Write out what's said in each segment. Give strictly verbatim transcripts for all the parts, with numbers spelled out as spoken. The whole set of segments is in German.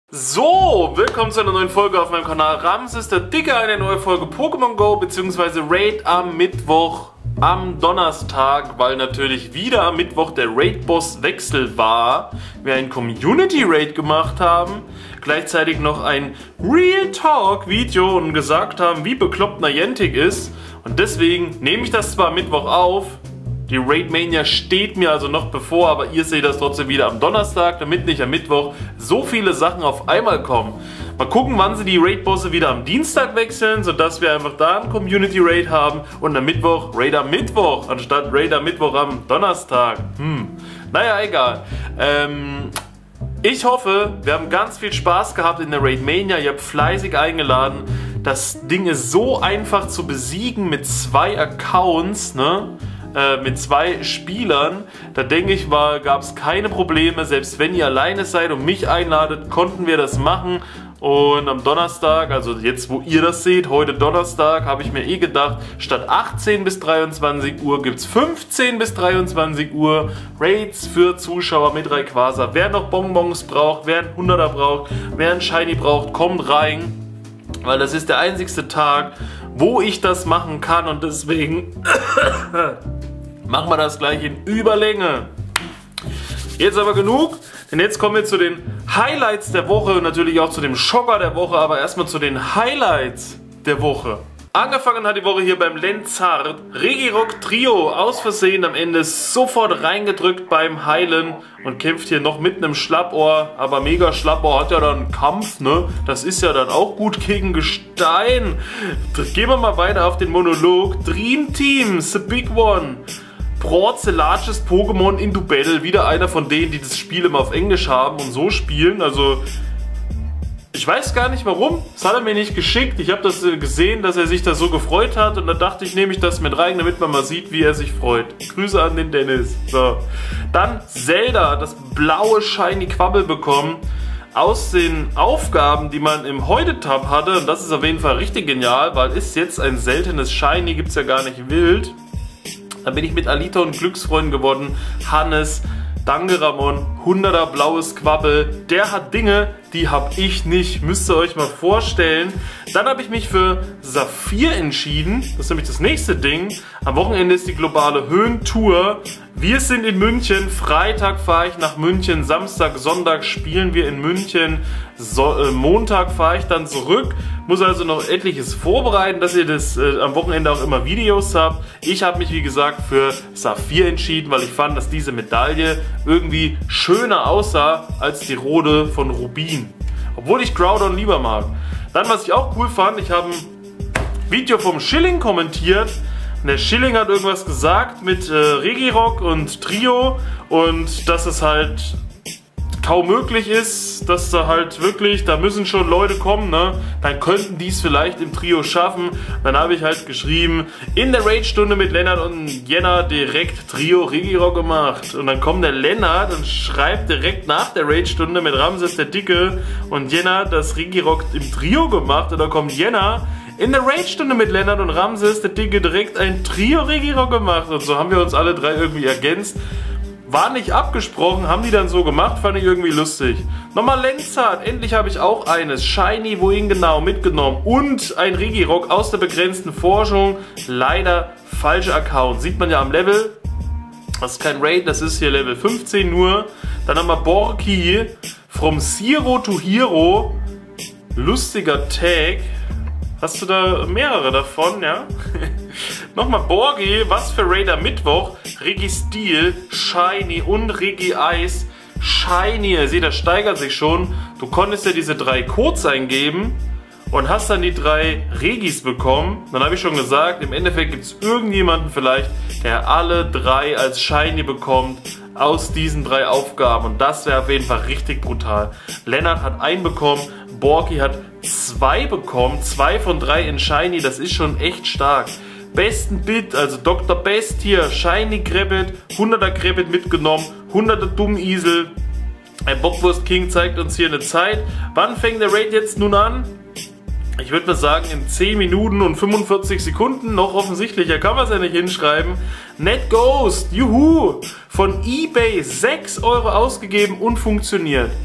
So, willkommen zu einer neuen Folge auf meinem Kanal. Ramses der Dicke, eine neue Folge Pokémon Go bzw. Raid am Mittwoch, am Donnerstag, weil natürlich wieder am Mittwoch der Raid-Boss-Wechsel war. Wir ein Community-Raid gemacht haben, gleichzeitig noch ein Real-Talk-Video und gesagt haben, wie bekloppt Niantic ist. Und deswegen nehme ich das zwar am Mittwoch auf, die Raid-Mania steht mir also noch bevor, aber ihr seht das trotzdem wieder am Donnerstag, damit nicht am Mittwoch so viele Sachen auf einmal kommen. Mal gucken, wann sie die Raid-Bosse wieder am Dienstag wechseln, sodass wir einfach da einen Community-Raid haben und am Mittwoch Raid am Mittwoch, anstatt Raid am Mittwoch am Donnerstag. Hm, naja, egal. Ähm, ich hoffe, wir haben ganz viel Spaß gehabt in der Raid-Mania, ihr habt fleißig eingeladen. Das Ding ist so einfach zu besiegen mit zwei Accounts, ne? Mit zwei Spielern, da denke ich mal, gab es keine Probleme, selbst wenn ihr alleine seid und mich einladet, konnten wir das machen. Und am Donnerstag, also jetzt wo ihr das seht, heute Donnerstag, habe ich mir eh gedacht, statt achtzehn bis dreiundzwanzig Uhr gibt es fünfzehn bis dreiundzwanzig Uhr Raids für Zuschauer mit Rayquaza. Wer noch Bonbons braucht, wer einen hunderter braucht, wer einen Shiny braucht, kommt rein, weil das ist der einzigste Tag, wo ich das machen kann und deswegen machen wir das gleich in Überlänge. Jetzt aber genug, denn jetzt kommen wir zu den Highlights der Woche und natürlich auch zu dem Schocker der Woche, aber erstmal zu den Highlights der Woche. Angefangen hat die Woche hier beim Lenzart. Regirock Trio aus Versehen am Ende sofort reingedrückt beim Heilen und kämpft hier noch mit einem Schlappohr. Aber Mega Schlappohr hat ja dann Kampf, ne? Das ist ja dann auch gut gegen Gestein. Gehen wir mal weiter auf den Monolog. Dream Team, The Big One. Brought the largest Pokémon into battle. Wieder einer von denen, die das Spiel immer auf Englisch haben und so spielen. Also ich weiß gar nicht warum, das hat er mir nicht geschickt. Ich habe das gesehen, dass er sich da so gefreut hat und da dachte ich, nehme ich das mit rein, damit man mal sieht, wie er sich freut. Grüße an den Dennis. So. Dann Zelda, das blaue Shiny Quabbel bekommen aus den Aufgaben, die man im Heute-Tab hatte. Und das ist auf jeden Fall richtig genial, weil ist jetzt ein seltenes Shiny, gibt es ja gar nicht wild. Dann bin ich mit Alita und Glücksfreund geworden. Hannes, Danke Ramon, hunderter blaues Quabbel. Der hat Dinge, die habe ich nicht. Müsst ihr euch mal vorstellen. Dann habe ich mich für Saphir entschieden. Das ist nämlich das nächste Ding. Am Wochenende ist die globale Höhentour. Wir sind in München. Freitag fahre ich nach München. Samstag, Sonntag spielen wir in München. So, äh, Montag fahre ich dann zurück. Muss also noch etliches vorbereiten, dass ihr das äh, am Wochenende auch immer Videos habt. Ich habe mich wie gesagt für Saphir entschieden, weil ich fand, dass diese Medaille irgendwie schöner aussah als die rote von Rubin. Obwohl ich Groudon lieber mag. Dann, was ich auch cool fand, ich habe ein Video vom Schilling kommentiert. Und der Schilling hat irgendwas gesagt mit äh, Regirock und Trio und dass es halt kaum möglich ist, dass da halt wirklich, da müssen schon Leute kommen, ne? Dann könnten die es vielleicht im Trio schaffen. Dann habe ich halt geschrieben, in der Raid-Stunde mit Lennart und Jenna direkt Trio Regirock gemacht. Und dann kommt der Lennart und schreibt direkt nach der Raid-Stunde mit Ramses der Dicke und Jenna das Regirock im Trio gemacht. Und dann kommt Jenna in der Raid-Stunde mit Lennart und Ramses der Dicke direkt ein Trio Regirock gemacht. Und so haben wir uns alle drei irgendwie ergänzt. War nicht abgesprochen, haben die dann so gemacht, fand ich irgendwie lustig. Nochmal Lenzart, endlich habe ich auch eines. Shiny, wohin genau, mitgenommen. Und ein Regirock aus der begrenzten Forschung. Leider falscher Account. Sieht man ja am Level. Das ist kein Raid, das ist hier Level fünfzehn nur. Dann haben wir Borki. From Zero to Hero. Lustiger Tag. Hast du da mehrere davon, ja? Nochmal Borgi, was für Raider Mittwoch. Regi Steel, Shiny und Regi Eis. Shiny, ihr seht, das steigert sich schon. Du konntest ja diese drei Codes eingeben und hast dann die drei Regis bekommen. Dann habe ich schon gesagt, im Endeffekt gibt es irgendjemanden vielleicht, der alle drei als Shiny bekommt aus diesen drei Aufgaben. Und das wäre auf jeden Fall richtig brutal. Lennart hat einen bekommen, Borki hat zwei bekommen. Zwei von drei in Shiny, das ist schon echt stark. Besten Bit, also Doktor Best hier, Shiny Krebbit, hunderter Krebbit mitgenommen, hunderter Dummisel. Ein Bockwurst King zeigt uns hier eine Zeit. Wann fängt der Raid jetzt nun an? Ich würde mal sagen in zehn Minuten und fünfundvierzig Sekunden, noch offensichtlicher kann man es ja nicht hinschreiben. Net Ghost, juhu, von eBay sechs Euro ausgegeben und funktioniert.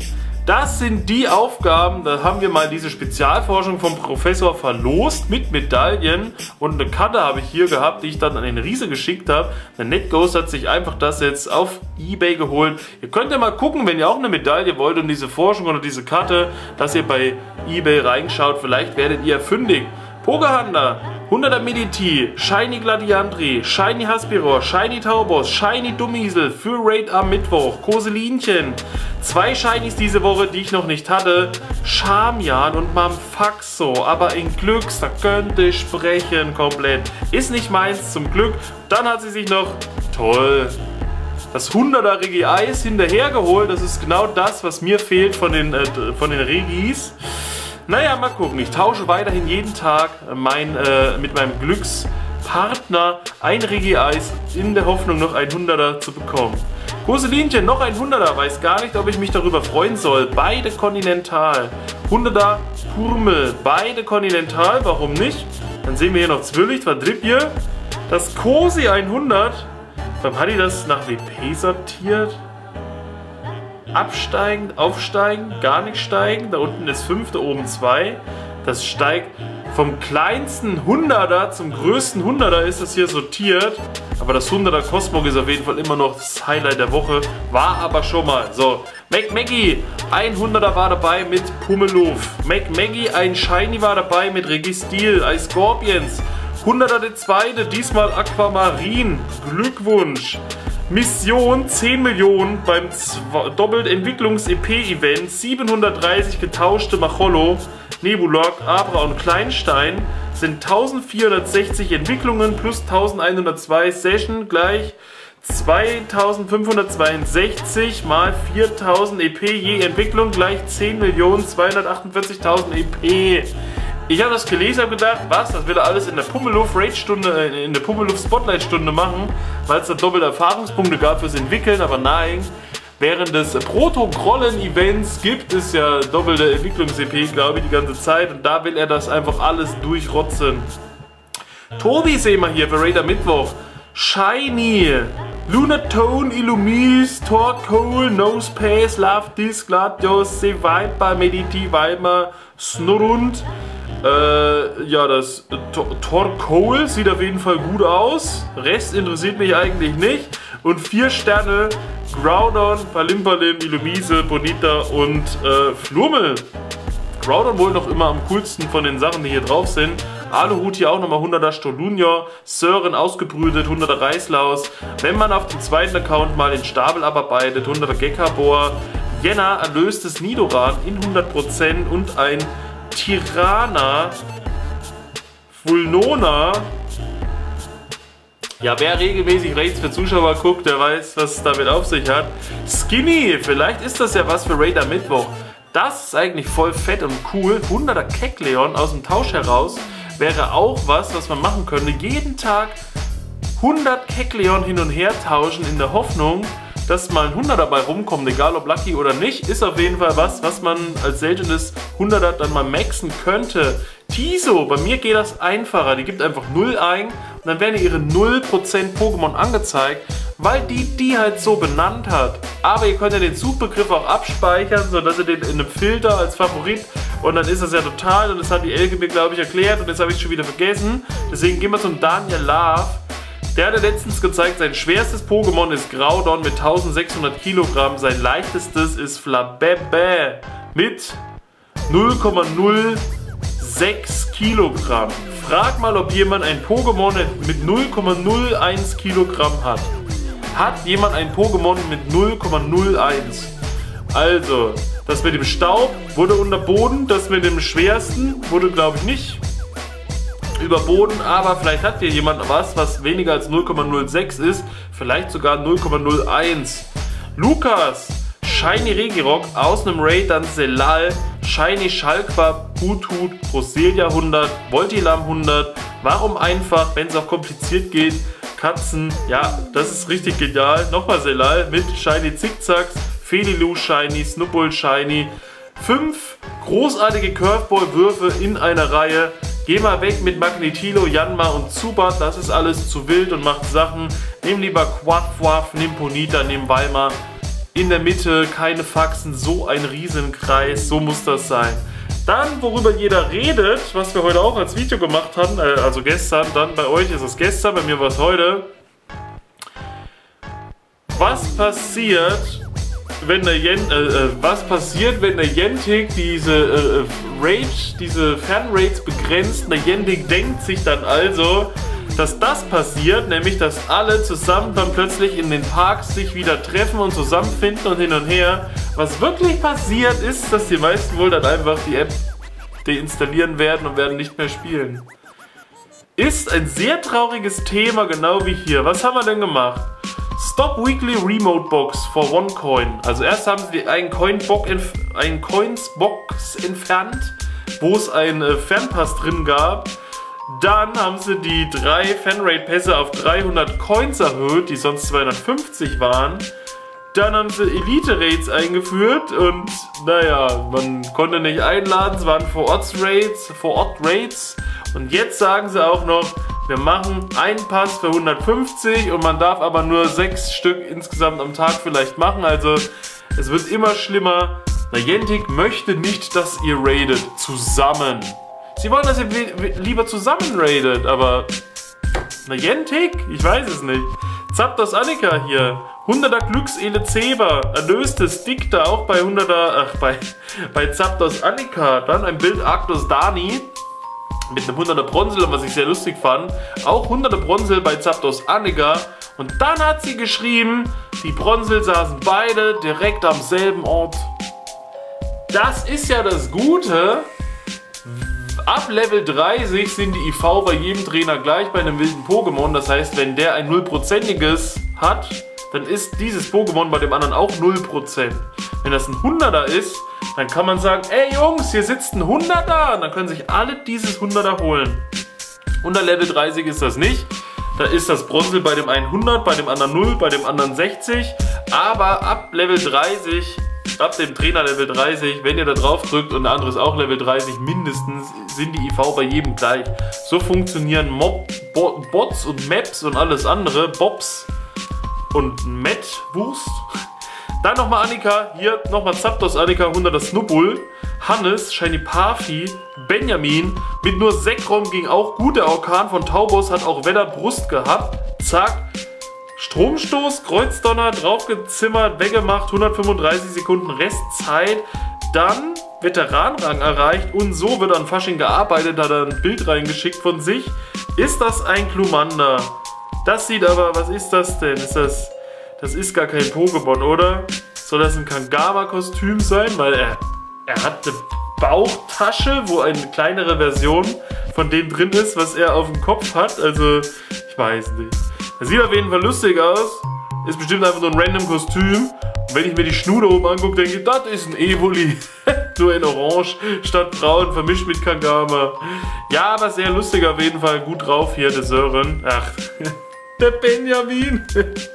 Das sind die Aufgaben, da haben wir mal diese Spezialforschung vom Professor verlost mit Medaillen und eine Karte habe ich hier gehabt, die ich dann an den Riese geschickt habe. Der NetGhost hat sich einfach das jetzt auf eBay geholt. Ihr könnt ja mal gucken, wenn ihr auch eine Medaille wollt und diese Forschung oder diese Karte, dass ihr bei eBay reinschaut, vielleicht werdet ihr fündig. Pokehunter, hunderter Mediti, Shiny Gladiantri, Shiny Haspiror, Shiny Taubos, Shiny Dummiesel für Raid am Mittwoch, Koselinchen, zwei Shinies diese Woche, die ich noch nicht hatte, Charmian und Mamfaxo, aber in Glücks, da könnte ich sprechen komplett, ist nicht meins zum Glück. Dann hat sie sich noch, toll, das hunderter Regi-Eis hinterhergeholt, das ist genau das, was mir fehlt von den, äh, von den Regis. Naja, mal gucken. Ich tausche weiterhin jeden Tag mein, äh, mit meinem Glückspartner ein Regi-Eis in der Hoffnung, noch ein hunderter zu bekommen. Koselinchen, noch ein hunderter. Weiß gar nicht, ob ich mich darüber freuen soll. Beide Kontinental. hunderter Purmel. Beide Kontinental. Warum nicht? Dann sehen wir hier noch Zwillicht. Verdribje. Das Kosi hundert. Warum hat die das nach W P sortiert? Absteigen, aufsteigen, gar nicht steigen. Da unten ist fünf, da oben zwei. Das steigt vom kleinsten hunderter zum größten hunderter ist das hier sortiert. Aber das hunderter Cosmog ist auf jeden Fall immer noch das Highlight der Woche. War aber schon mal. So, McMaggie, ein hunderter war dabei mit Pummeluff. McMaggie, ein Shiny war dabei mit Registil, Ice Scorpions. hunderter der zweite, diesmal Aquamarin. Glückwunsch. Mission zehn Millionen beim Doppelt-Entwicklungs-E P-Event, siebenhundertdreißig getauschte Macholo, Nebulok, Abra und Kleinstein sind eintausendvierhundertsechzig Entwicklungen plus eintausendeinhundertzwei Session gleich zweitausendfünfhundertzweiundsechzig mal viertausend E P je Entwicklung gleich zehn Millionen zweihundertachtundvierzigtausend E P. Ich habe das gelesen und gedacht, was, das will er alles in der Pummeluff Raid Stunde, in der Pummeluff Spotlight Stunde machen, weil es da doppelte Erfahrungspunkte gab fürs Entwickeln, aber nein, während des Proto-Grollen-Events gibt es ja doppelte Entwicklungs-E P, glaube ich, die ganze Zeit und da will er das einfach alles durchrotzen. Tobi sehen wir hier für Raid am Mittwoch. Shiny, Lunatone, Illumis, Torkoal, Nosepace, Love Disc, Gladios, Seviper, Mediti, Weimar, Snurrund. Äh, ja, das Torkoal sieht auf jeden Fall gut aus. Rest interessiert mich eigentlich nicht. Und vier Sterne, Groudon, Palimpalim, Illumise, Bonita und äh, Flurmel. Groudon wohl noch immer am coolsten von den Sachen, die hier drauf sind. Aluhut hier auch nochmal hunderter Stolunio, Sören ausgebrütet, hunderter Reislaus. Wenn man auf dem zweiten Account mal den Stapel abarbeitet, hunderter Gekabor, Jena erlöstes Nidoran in hundert Prozent und ein Tirana, Vulnona. Ja, wer regelmäßig rechts für Zuschauer guckt, der weiß, was es damit auf sich hat. Skinny, vielleicht ist das ja was für Raid am Mittwoch. Das ist eigentlich voll fett und cool. hunderter Kecleon aus dem Tausch heraus wäre auch was, was man machen könnte. Jeden Tag hundert Kecleon hin und her tauschen in der Hoffnung, dass mal ein hunderter dabei rumkommt, egal ob Lucky oder nicht, ist auf jeden Fall was, was man als seltenes hunderter dann mal maxen könnte. Tiso, bei mir geht das einfacher, die gibt einfach null ein und dann werden ihre null Prozent Pokémon angezeigt, weil die die halt so benannt hat. Aber ihr könnt ja den Suchbegriff auch abspeichern, sodass ihr den in einem Filter als Favorit und dann ist das ja total und das hat die Elke mir glaube ich erklärt und jetzt habe ich es schon wieder vergessen. Deswegen gehen wir zum Daniel Love. Der hat letztens gezeigt, sein schwerstes Pokémon ist Groudon mit eintausendsechshundert Kilogramm, sein leichtestes ist Flabébé mit null Komma null sechs Kilogramm. Frag mal, ob jemand ein Pokémon mit null Komma null eins Kilogramm hat. Hat jemand ein Pokémon mit null Komma null eins? Also, das mit dem Staub wurde unterboten, das mit dem schwersten wurde glaube ich nicht überboten, aber vielleicht hat hier jemand was, was weniger als null Komma null sechs ist, vielleicht sogar null Komma null eins. Lukas, Shiny Regirock aus einem Raid, dann Selal, Shiny Schalqua, Hut-Hut, Roselia hundert, Voltilam hundert. Warum einfach, wenn es auch kompliziert geht, Katzen, ja, das ist richtig genial. Nochmal Selal mit Shiny Zickzacks, Felilu Shiny, Snubbull Shiny. Fünf großartige Curveball-Würfe in einer Reihe. Geh mal weg mit Magnetilo, Yanma und Zubat, das ist alles zu wild und macht Sachen. Nimm lieber Quaffwaff, nimm Ponita, nimm Weimar. in der Mitte keine Faxen, so ein Riesenkreis, so muss das sein. Dann, worüber jeder redet, was wir heute auch als Video gemacht haben, äh, also gestern, dann bei euch ist es gestern, bei mir war es heute. Was passiert, wenn der Yen, äh, was passiert, wenn der Yentik diese äh, Rage, diese Fanrates begrenzt? Der Yentik denkt sich dann also, dass das passiert, nämlich dass alle zusammen dann plötzlich in den Parks sich wieder treffen und zusammenfinden und hin und her. Was wirklich passiert ist, dass die meisten wohl dann einfach die App deinstallieren werden und werden nicht mehr spielen. Ist ein sehr trauriges Thema, genau wie hier. Was haben wir denn gemacht? Stop Weekly Remote Box for one Coin. Also erst haben sie einen Coin-Box entf einen Coins-Box entfernt, wo es einen äh, Fanpass drin gab. Dann haben sie die drei Fanrate-Pässe auf dreihundert Coins erhöht, die sonst zweihundertfünfzig waren. Dann haben sie Elite-Rates eingeführt und naja, man konnte nicht einladen, es waren Vor-Ort-Rates, Vor-Ort-Rates. Und jetzt sagen sie auch noch, wir machen einen Pass für hundertfünfzig und man darf aber nur sechs Stück insgesamt am Tag vielleicht machen. Also es wird immer schlimmer. Niantic möchte nicht, dass ihr raidet zusammen. Sie wollen, dass ihr lieber zusammen raidet, aber Niantic? Ich weiß es nicht. Zapdos Annika hier. hunderter Glückselezeba. Erlöstes Dicta auch bei hunderter, ach, bei, bei Zapdos Annika. Dann ein Bild Arctos Dani mit einem hunderter Bronzel, was ich sehr lustig fand. Auch hunderter Bronzel bei Zapdos Annika. Und dann hat sie geschrieben, die Bronzel saßen beide direkt am selben Ort. Das ist ja das Gute. Ab Level dreißig sind die I V bei jedem Trainer gleich bei einem wilden Pokémon. Das heißt, wenn der ein null Prozentiges hat, dann ist dieses Pokémon bei dem anderen auch null Prozent. Wenn das ein hunderter ist, dann kann man sagen, ey Jungs, hier sitzt ein hunderter. Und dann können sich alle dieses hunderter holen. Unter Level dreißig ist das nicht. Da ist das Bronzel bei dem einen hundert, bei dem anderen null, bei dem anderen sechzig. Aber ab Level dreißig... Ab dem Trainer Level dreißig, wenn ihr da drauf drückt und der andere ist auch Level dreißig, mindestens sind die I V bei jedem gleich. So funktionieren Mob, Bo Bots und Maps und alles andere. Bobs und Met-Wurst. Dann nochmal Annika, hier nochmal Zapdos Annika, hunderter Snubbul. Hannes, Shiny Parfi, Benjamin. Mit nur Sekrom ging auch gut. Der Orkan von Taubos hat auch Wetter Brust gehabt. Zack. Stromstoß, Kreuzdonner, draufgezimmert, weggemacht, hundertfünfunddreißig Sekunden Restzeit, dann Veteranrang erreicht und so wird an Fasching gearbeitet, hat er ein Bild reingeschickt von sich. Ist das ein Glumanda? Das sieht aber, was ist das denn? Ist das, das ist gar kein Pokémon, oder? Soll das ein Kangama-Kostüm sein? Weil er, er hat eine Bauchtasche, wo eine kleinere Version von dem drin ist, was er auf dem Kopf hat. Also, ich weiß nicht. Das sieht auf jeden Fall lustig aus. Ist bestimmt einfach nur ein random Kostüm. Und wenn ich mir die Schnur oben angucke, denke ich, das ist ein Evoli. Nur in Orange statt Braun, vermischt mit Kangama. Ja, aber sehr lustig auf jeden Fall. Gut drauf hier, der Sören. Ach, der Benjamin.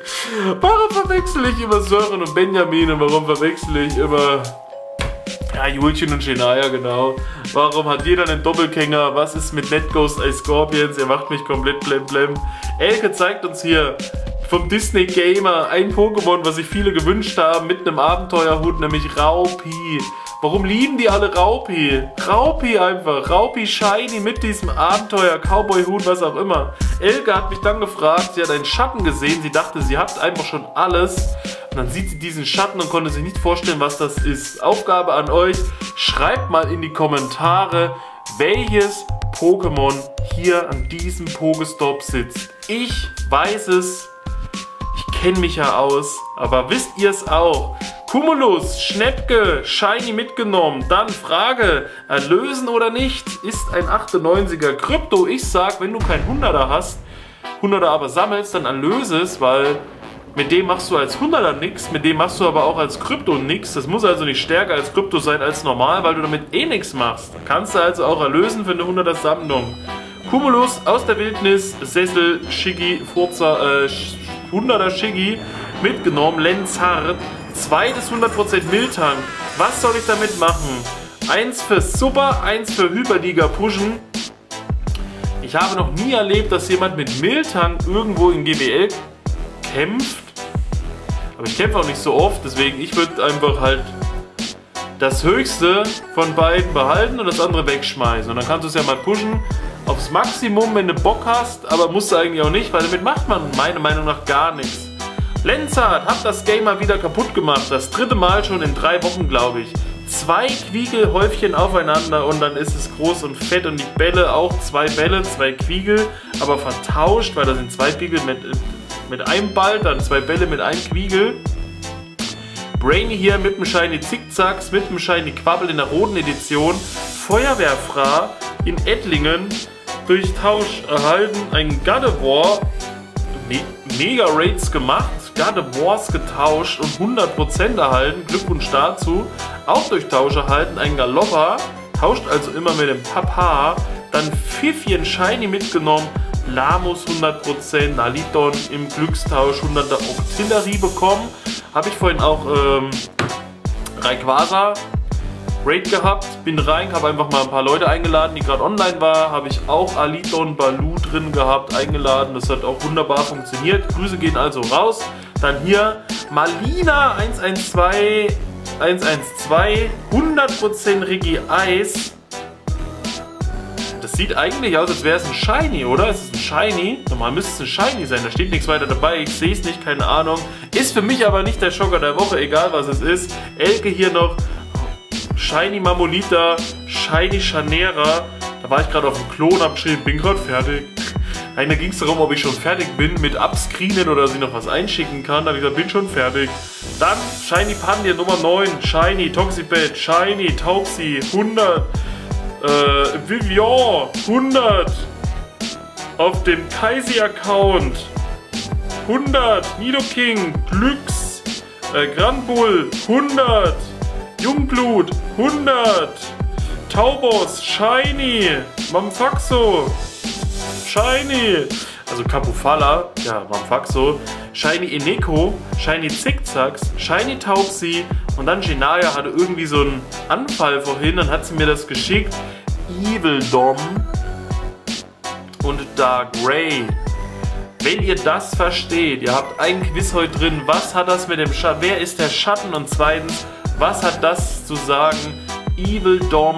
Warum verwechsel ich immer Sören und Benjamin? Und warum verwechsel ich immer... Ja, Julchen und Shania, genau. Warum hat jeder einen Doppelgänger? Was ist mit Netghost Ice Scorpions? Er macht mich komplett blemblem. Elke zeigt uns hier vom Disney Gamer ein Pokémon, was sich viele gewünscht haben, mit einem Abenteuerhut, nämlich Raupi. Warum lieben die alle Raupi? Raupi einfach. Raupi Shiny mit diesem Abenteuer, Cowboy-Hut, was auch immer. Elke hat mich dann gefragt, sie hat einen Schatten gesehen. Sie dachte, sie hat einfach schon alles. Und dann sieht sie diesen Schatten und konnte sich nicht vorstellen, was das ist. Aufgabe an euch, schreibt mal in die Kommentare, welches Pokémon hier an diesem Pokestop sitzt. Ich weiß es, ich kenne mich ja aus, aber wisst ihr es auch? Cumulus, Schnäppke, Shiny mitgenommen. Dann Frage, erlösen oder nicht? Ist ein achtundneunziger Krypto. Ich sag, wenn du kein hunderter hast, hunderter aber sammelst, dann erlöse es, weil mit dem machst du als hunderter nix, mit dem machst du aber auch als Krypto nix. Das muss also nicht stärker als Krypto sein als normal, weil du damit eh nichts machst. Kannst du also auch erlösen für eine hunderter Sammlung. Cumulus aus der Wildnis, Sessel, Shiggy, Furzer, äh, hunderter Shiggy mitgenommen, Lenzard. Zweites hundert Prozent Miltank. Was soll ich damit machen? Eins für Super, eins für Hyperliga pushen. Ich habe noch nie erlebt, dass jemand mit Miltank irgendwo in G B L kämpft. Aber ich kämpfe auch nicht so oft, deswegen ich würde einfach halt das höchste von beiden behalten und das andere wegschmeißen. Und dann kannst du es ja mal pushen aufs Maximum, wenn du Bock hast, aber musst du eigentlich auch nicht, weil damit macht man meiner Meinung nach gar nichts. Lenzart hat das Game mal wieder kaputt gemacht. Das dritte Mal schon in drei Wochen, glaube ich. Zwei Quiegelhäufchen aufeinander und dann ist es groß und fett und die Bälle auch zwei Bälle, zwei Quiegel, aber vertauscht, weil da sind zwei Quiegel mit, mit einem Ball, dann zwei Bälle mit einem Quiegel. Brainy hier mit dem Shiny Zickzacks, mit dem Shiny Quabbel in der roten Edition. Feuerwehrfra in Ettlingen durch Tausch erhalten. Ein Gardevoir, Me Mega Raids gemacht, Gardevoirs getauscht und hundert Prozent erhalten. Glückwunsch dazu. Auch durch Tausch erhalten. Ein Galoppa, tauscht also immer mit dem Papa. Dann Pfiffchen Shiny mitgenommen. Lamus hundert Prozent, Naliton im Glückstausch hunderter Octillery bekommen. Habe ich vorhin auch ähm, Rayquaza Raid gehabt, bin rein, habe einfach mal ein paar Leute eingeladen, die gerade online waren. Habe ich auch Aliton Baloo drin gehabt, eingeladen. Das hat auch wunderbar funktioniert. Grüße gehen also raus. Dann hier Malina eins eins zwei, eins eins zwei, hundert Prozent Regi Eis. Das sieht eigentlich aus, als wäre es ein Shiny, oder? Es ist ein Shiny. Normal müsste es ein Shiny sein. Da steht nichts weiter dabei. Ich sehe es nicht, keine Ahnung. Ist für mich aber nicht der Schocker der Woche, egal was es ist. Elke hier noch. Shiny Mamolita. Shiny Chanera. Da war ich gerade auf dem Klo und habe geschrieben, bin gerade fertig. Nein, da ging es darum, ob ich schon fertig bin mit Abscreenen oder dass ich noch was einschicken kann. Da habe ich gesagt, bin schon fertig. Dann Shiny Pandia Nummer neun. Shiny Toxipet. Shiny Tauxi. hundert. Äh, Vivian hundert auf dem Kaisi-Account, hundert Nidoking, Glücks, äh, Granbull hundert, Jungblut hundert, Taubos, Shiny, Mamfaxo, Shiny, also Capufala, ja, Mamfaxo, Shiny Eneko, Shiny Zickzacks, Shiny Tauxi und dann Genaya hatte irgendwie so einen Anfall vorhin, dann hat sie mir das geschickt. Evil Dom und Dark Ray. Wenn ihr das versteht, ihr habt ein Quiz heute drin, was hat das mit dem Schatten, wer ist der Schatten und zweitens, was hat das zu sagen, Evil Dom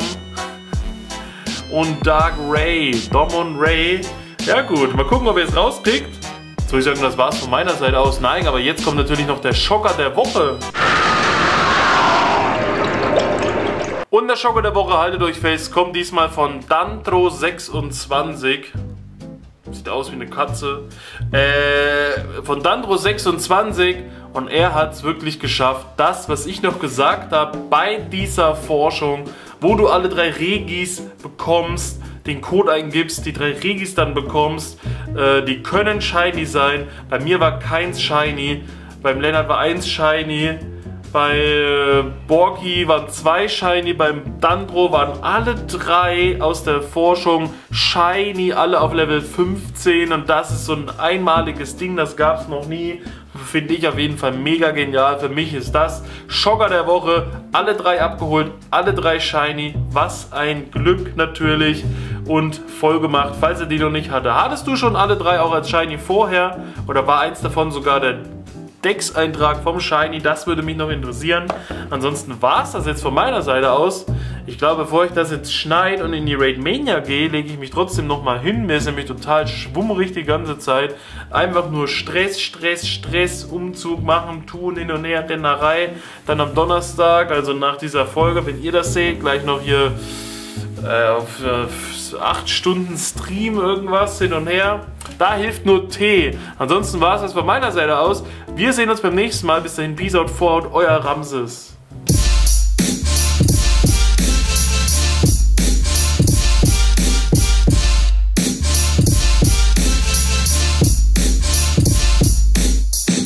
und Dark Ray, Dom und Ray. Ja gut, mal gucken, ob ihr es rauskriegt. Jetzt würde ich sagen, das war es von meiner Seite aus. Nein, aber jetzt kommt natürlich noch der Schocker der Woche. Und der Schocker der Woche, haltet euch fest, kommt diesmal von Dantro sechsundzwanzig. Sieht aus wie eine Katze. Äh, von Dantro sechsundzwanzig. Und er hat es wirklich geschafft, das, was ich noch gesagt habe, bei dieser Forschung, wo du alle drei Regis bekommst, den Code eingibst, die drei Regis dann bekommst, äh, die können Shiny sein. Bei mir war keins Shiny, beim Lennart war eins Shiny. Bei äh, Borki waren zwei Shiny, beim Dantro waren alle drei aus der Forschung Shiny, alle auf Level fünfzehn und das ist so ein einmaliges Ding, das gab es noch nie. Finde ich auf jeden Fall mega genial. Für mich ist das Schocker der Woche. Alle drei abgeholt, alle drei Shiny. Was ein Glück natürlich und voll gemacht, falls ihr die noch nicht hatte. Hattest du schon alle drei auch als Shiny vorher oder war eins davon sogar der Dex-Eintrag vom Shiny, das würde mich noch interessieren. Ansonsten war es das jetzt von meiner Seite aus. Ich glaube, bevor ich das jetzt schneide und in die Raid Mania gehe, lege ich mich trotzdem nochmal hin. Mir ist nämlich total schwummerig die ganze Zeit. Einfach nur Stress, Stress, Stress, Umzug machen, tun, hin und her, Rennerei. Dann am Donnerstag, also nach dieser Folge, wenn ihr das seht, gleich noch hier äh, auf äh, acht Stunden Stream irgendwas hin und her. Da hilft nur Tee. Ansonsten war es das von meiner Seite aus. Wir sehen uns beim nächsten Mal. Bis dahin, Peace out, Forward, euer Ramses.